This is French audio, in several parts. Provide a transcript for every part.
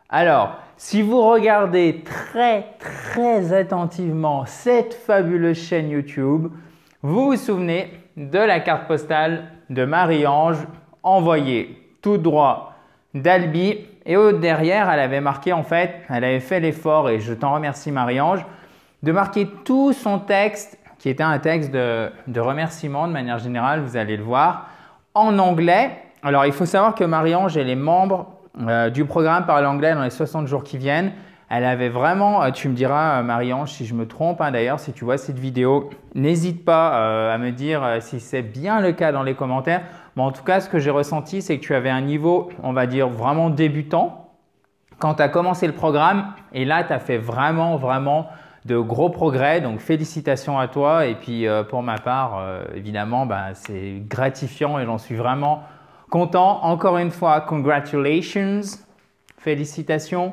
Alors, si vous regardez très attentivement cette fabuleuse chaîne YouTube, vous vous souvenez de la carte postale de Marie-Ange envoyée tout droit d'Albi et derrière, elle avait marqué en fait, elle avait fait l'effort et je t'en remercie Marie-Ange, de marquer tout son texte qui était un texte de remerciement de manière générale, vous allez le voir, en anglais. Alors, il faut savoir que Marie-Ange, elle est membre du programme Parler anglais dans les 60 jours qui viennent. Elle avait vraiment, tu me diras Marie-Ange si je me trompe d'ailleurs, si tu vois cette vidéo, n'hésite pas à me dire si c'est bien le cas dans les commentaires. Mais en tout cas, ce que j'ai ressenti, c'est que tu avais un niveau, on va dire, vraiment débutant quand tu as commencé le programme et là, tu as fait vraiment de gros progrès. Donc, félicitations à toi et puis pour ma part, évidemment, c'est gratifiant et j'en suis vraiment content. Encore une fois, congratulations, félicitations,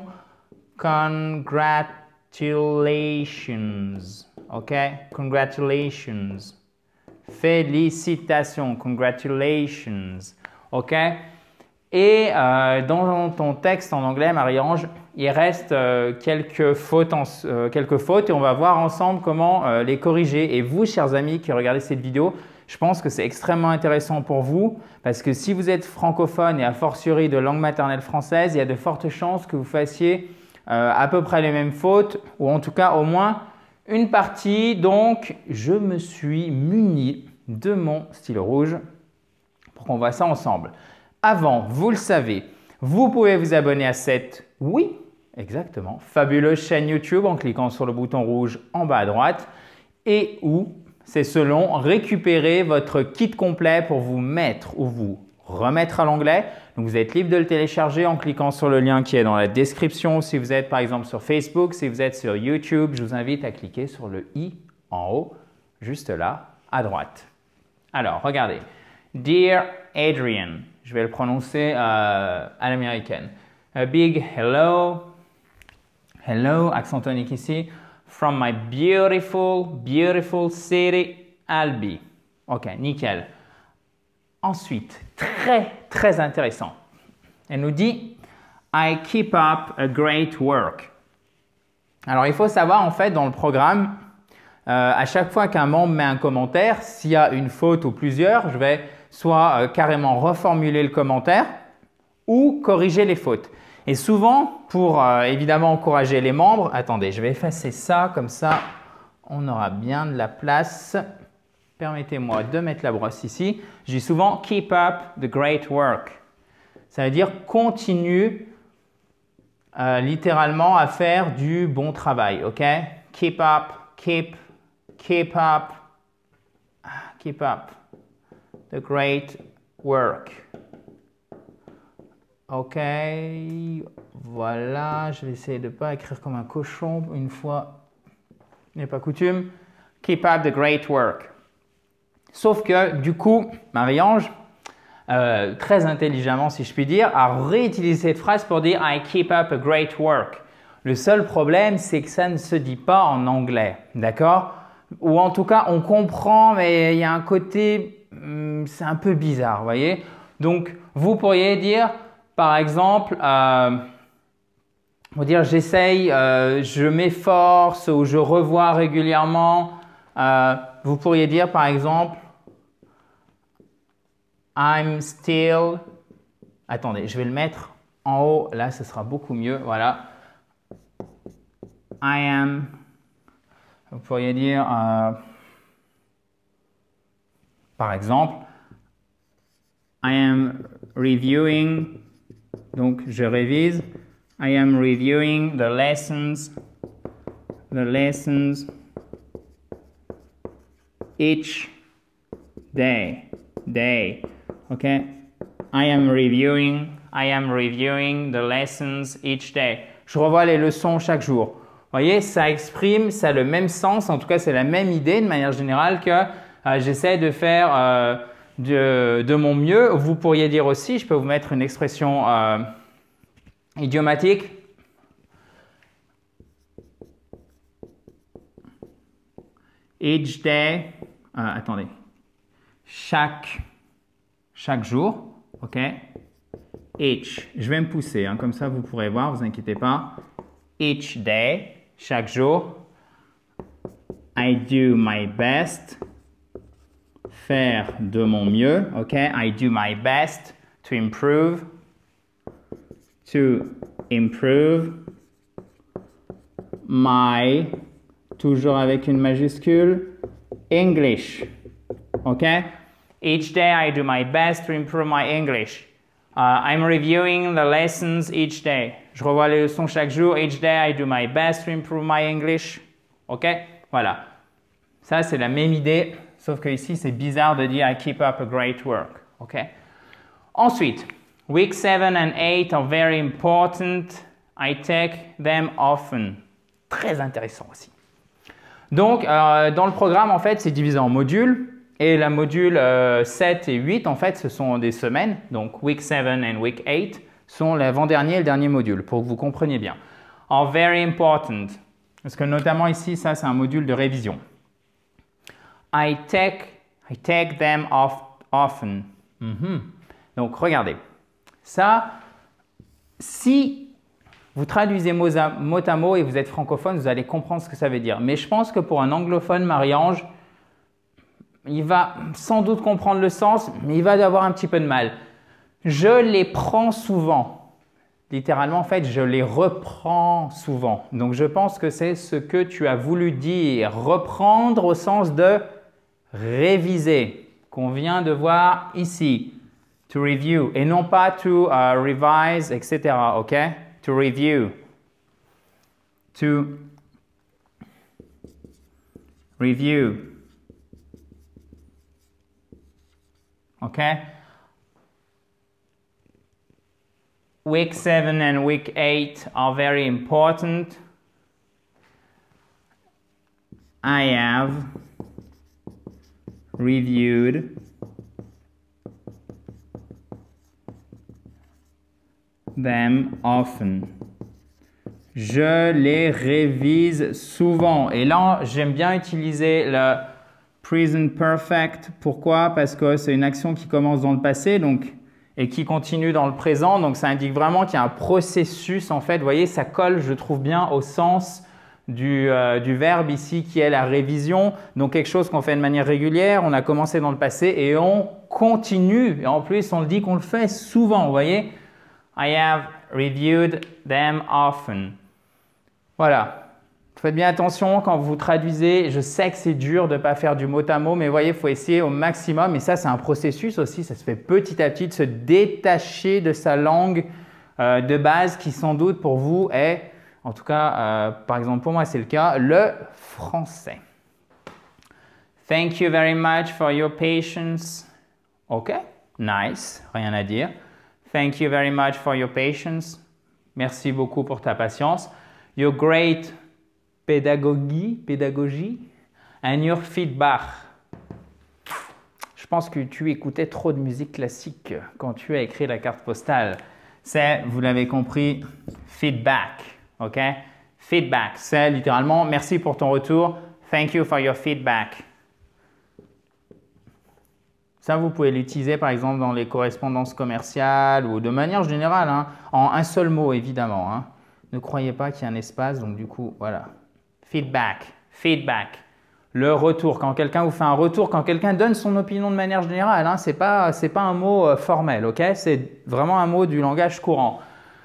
congratulations, ok, congratulations, félicitations, congratulations, ok. Et dans ton texte en anglais, Marie-Ange, il reste quelques fautes et on va voir ensemble comment les corriger. Et vous, chers amis qui regardez cette vidéo, je pense que c'est extrêmement intéressant pour vous parce que si vous êtes francophone et a fortiori de langue maternelle française, il y a de fortes chances que vous fassiez à peu près les mêmes fautes ou en tout cas au moins une partie. Donc, je me suis muni de mon stylo rouge pour qu'on voit ça ensemble. Avant, vous le savez, vous pouvez vous abonner à cette, oui, exactement, fabuleuse chaîne YouTube en cliquant sur le bouton rouge en bas à droite et ou, c'est selon, récupérer votre kit complet pour vous mettre ou vous remettre à l'anglais. Donc, vous êtes libre de le télécharger en cliquant sur le lien qui est dans la description. Si vous êtes par exemple sur Facebook, si vous êtes sur YouTube, je vous invite à cliquer sur le i en haut, juste là, à droite. Alors, regardez. Dear Adrian, je vais le prononcer à l'américaine. A big hello, accent tonique ici, from my beautiful city, Albi. Ok, nickel. Ensuite, très intéressant. Elle nous dit I keep up a great work. Alors, il faut savoir en fait dans le programme, à chaque fois qu'un membre met un commentaire, s'il y a une faute ou plusieurs, je vais soit carrément reformuler le commentaire ou corriger les fautes. Et souvent, pour évidemment encourager les membres, attendez, je vais effacer ça, comme ça on aura bien de la place. Permettez-moi de mettre la brosse ici. Je dis souvent « keep up the great work ». Ça veut dire « continue littéralement à faire du bon travail ». Ok? Keep up, keep up the great work. Ok, voilà, je vais essayer de ne pas écrire comme un cochon une fois n'est pas coutume. Keep up the great work. Sauf que du coup, Marie-Ange, très intelligemment si je puis dire, a réutilisé cette phrase pour dire I keep up a great work. Le seul problème, c'est que ça ne se dit pas en anglais, d'accord? Ou en tout cas, on comprend, mais il y a un côté, c'est un peu bizarre, vous voyez? Donc, vous pourriez dire, par exemple, vous dire j'essaye, je m'efforce ou je revois régulièrement. Vous pourriez dire, par exemple, I'm still. Attendez, je vais le mettre en haut. Là, ce sera beaucoup mieux. Voilà. I am. Vous pourriez dire, par exemple, I am reviewing. Donc, je révise. I am reviewing the lessons each day. Okay? I am reviewing the lessons each day. Je revois les leçons chaque jour. Vous voyez, ça exprime, ça a le même sens, en tout cas c'est la même idée de manière générale que j'essaie de faire de mon mieux. Vous pourriez dire aussi, je peux vous mettre une expression idiomatique. Each day, attendez, chaque jour, ok? Each. Je vais me pousser, hein, comme ça vous pourrez voir, vous inquiétez pas. Each day, chaque jour. I do my best. Faire de mon mieux, ok? I do my best to improve. To improve my, toujours avec une majuscule, English. Ok? Each day I do my best to improve my English. I'm reviewing the lessons each day. Je revois les leçons chaque jour. Each day I do my best to improve my English. Ok? Voilà. Ça, c'est la même idée, sauf que ici, c'est bizarre de dire I keep up a great work. Ok? Ensuite, week 7 and 8 are very important. I take them often. Très intéressant aussi. Donc, dans le programme, en fait, c'est divisé en modules. Et la module 7 et 8, en fait, ce sont des semaines. Donc, week 7 and week 8 sont l'avant-dernier et le dernier module, pour que vous compreniez bien. Are very important. Parce que notamment ici, ça, c'est un module de révision. I take them often. Donc, regardez. Ça, si vous traduisez mot à mot et vous êtes francophone, vous allez comprendre ce que ça veut dire. Mais je pense que pour un anglophone, Marie-Ange, il va sans doute comprendre le sens, mais il va avoir un petit peu de mal. Je les prends souvent. Littéralement, en fait, je les reprends souvent. Donc, je pense que c'est ce que tu as voulu dire. Reprendre au sens de réviser, qu'on vient de voir ici. To review. Et non pas to revise, etc. OK? To review. To review. Okay? Week 7 and week 8 are very important. I have reviewed them often. Je les révise souvent. Et là, j'aime bien utiliser le present perfect. Pourquoi? Parce que c'est une action qui commence dans le passé donc, et qui continue dans le présent. Donc, ça indique vraiment qu'il y a un processus. En fait, vous voyez, ça colle, je trouve bien, au sens du verbe ici qui est la révision. Donc, quelque chose qu'on fait de manière régulière. On a commencé dans le passé et on continue. Et en plus, on le dit qu'on le fait souvent. Vous voyez? I have reviewed them often. Voilà. Faites bien attention quand vous traduisez. Je sais que c'est dur de ne pas faire du mot à mot, mais vous voyez, il faut essayer au maximum. Et ça, c'est un processus aussi. Ça se fait petit à petit de se détacher de sa langue de base qui, sans doute, pour vous est, en tout cas, par exemple, pour moi, c'est le cas, le français. Thank you very much for your patience. OK, nice, rien à dire. Thank you very much for your patience. Merci beaucoup pour ta patience. Your great pédagogie and your feedback. Je pense que tu écoutais trop de musique classique quand tu as écrit la carte postale. C'est, vous l'avez compris, feedback. OK? Feedback, c'est littéralement merci pour ton retour. Thank you for your feedback. Ça, vous pouvez l'utiliser par exemple dans les correspondances commerciales ou de manière générale, hein, en un seul mot évidemment. Hein. Ne croyez pas qu'il y a un espace, donc du coup, voilà. Feedback, feedback. Le retour, quand quelqu'un vous fait un retour, quand quelqu'un donne son opinion de manière générale, hein, c'est pas un mot formel, ok? C'est vraiment un mot du langage courant.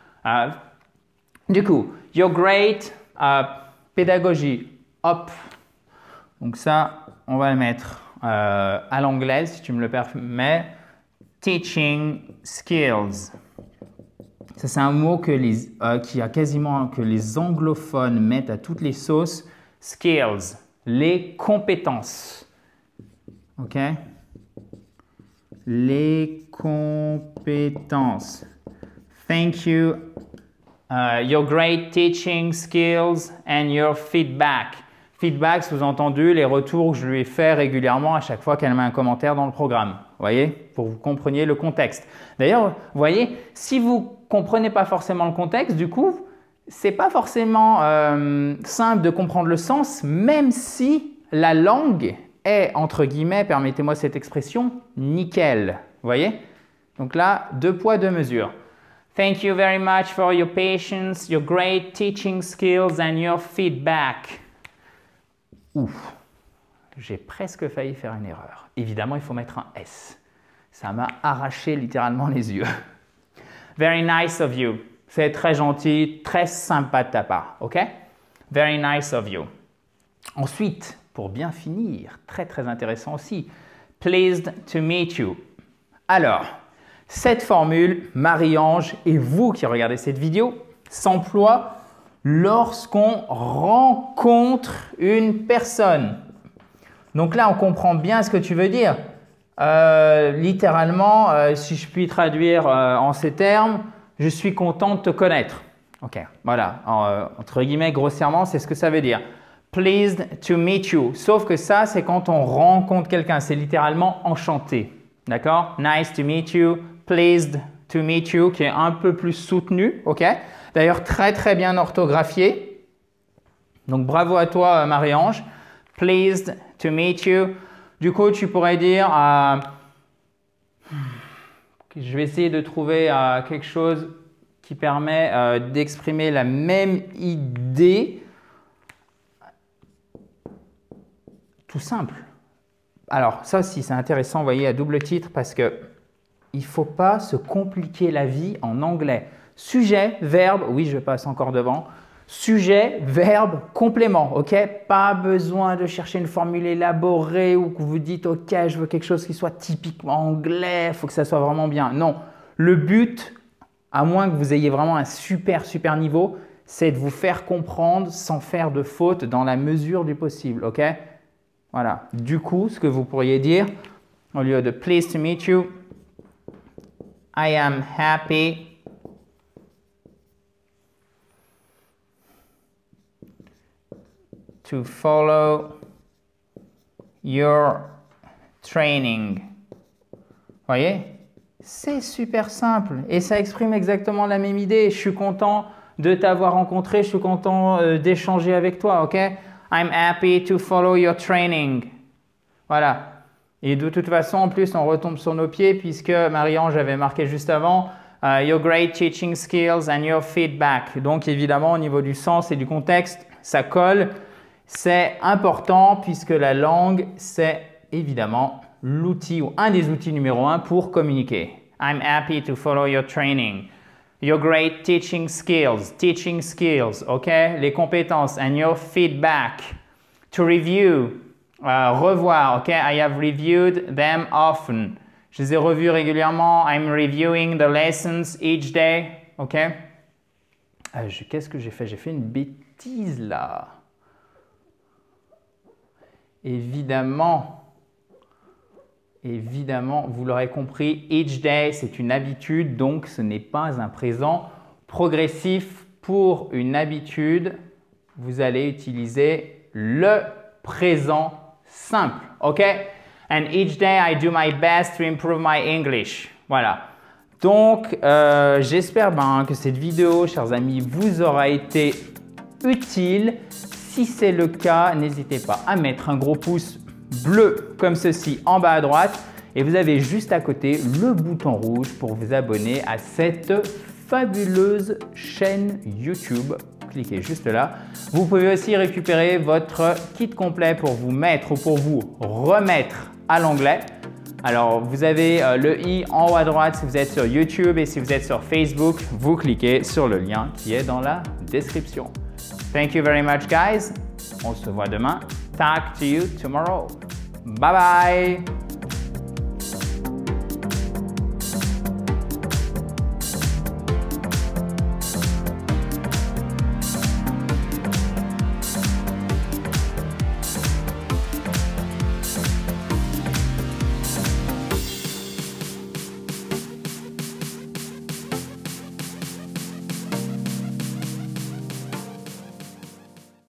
Du coup, your great pédagogie, hop. Donc ça, on va le mettre à l'anglaise, si tu me le permets. Teaching skills. Ça, c'est un mot que les anglophones mettent à toutes les sauces. Skills, les compétences. OK? Les compétences. Thank you. Your great teaching skills and your feedback. Feedback, sous-entendu, les retours que je lui ai fait régulièrement à chaque fois qu'elle met un commentaire dans le programme. Vous voyez? Pour que vous compreniez le contexte. D'ailleurs, vous voyez, si vous ne comprenez pas forcément le contexte, du coup, ce n'est pas forcément simple de comprendre le sens, même si la langue est, entre guillemets, permettez-moi cette expression, nickel. Vous voyez? Donc là, deux poids, deux mesures. Thank you very much for your patience, your great teaching skills and your feedback. Ouf, j'ai presque failli faire une erreur. Évidemment, il faut mettre un S. Ça m'a arraché littéralement les yeux. Very nice of you. C'est très gentil, très sympa de ta part, ok? Very nice of you. Ensuite, pour bien finir, très très intéressant aussi, pleased to meet you. Alors, cette formule, Marie-Ange et vous qui regardez cette vidéo, s'emploie lorsqu'on rencontre une personne. Donc là, on comprend bien ce que tu veux dire. Littéralement, si je puis traduire en ces termes, je suis content de te connaître. Ok, voilà, entre guillemets, grossièrement, c'est ce que ça veut dire. Pleased to meet you. Sauf que ça, c'est quand on rencontre quelqu'un. C'est littéralement enchanté. D'accord? Nice to meet you. Pleased to meet you, qui est un peu plus soutenu. Ok? D'ailleurs, très très bien orthographié. Donc, bravo à toi, Marie-Ange. Pleased to meet you. Du coup, tu pourrais dire, je vais essayer de trouver quelque chose qui permet d'exprimer la même idée. Tout simple. Alors, ça aussi, c'est intéressant, vous voyez, à double titre, parce que il ne faut pas se compliquer la vie en anglais. Sujet, verbe, oui, je passe encore devant. Sujet, verbe, complément, ok? Pas besoin de chercher une formule élaborée ou que vous dites, ok, je veux quelque chose qui soit typiquement anglais, il faut que ça soit vraiment bien. Non, le but, à moins que vous ayez vraiment un super niveau, c'est de vous faire comprendre sans faire de faute dans la mesure du possible, ok? Voilà. Du coup, ce que vous pourriez dire, au lieu de pleased to meet you, I am happy to follow your training. Voyez? C'est super simple et ça exprime exactement la même idée. Je suis content de t'avoir rencontré, je suis content d'échanger avec toi, ok? I'm happy to follow your training. Voilà. Et de toute façon, en plus, on retombe sur nos pieds puisque Marie-Ange avait marqué juste avant your great teaching skills and your feedback. Donc, évidemment, au niveau du sens et du contexte, ça colle. C'est important puisque la langue, c'est évidemment l'outil ou un des outils numéro 1 pour communiquer. I'm happy to follow your training. Your great teaching skills, ok? Les compétences and your feedback. To review, revoir, ok? I have reviewed them often. Je les ai revus régulièrement. I'm reviewing the lessons each day, ok? Qu'est-ce que j'ai fait? J'ai fait une bêtise là. Évidemment, vous l'aurez compris, each day, c'est une habitude, donc ce n'est pas un présent progressif. Pour une habitude, vous allez utiliser le présent simple, ok? And each day, I do my best to improve my English. Voilà. Donc, j'espère que cette vidéo, chers amis, vous aura été utile. Si c'est le cas, n'hésitez pas à mettre un gros pouce bleu comme ceci en bas à droite et vous avez juste à côté le bouton rouge pour vous abonner à cette fabuleuse chaîne YouTube. Cliquez juste là. Vous pouvez aussi récupérer votre kit complet pour vous mettre ou pour vous remettre à l'anglais. Alors, vous avez le i en haut à droite si vous êtes sur YouTube et si vous êtes sur Facebook, vous cliquez sur le lien qui est dans la description. Thank you very much, guys. On se voit demain. Talk to you tomorrow. Bye bye.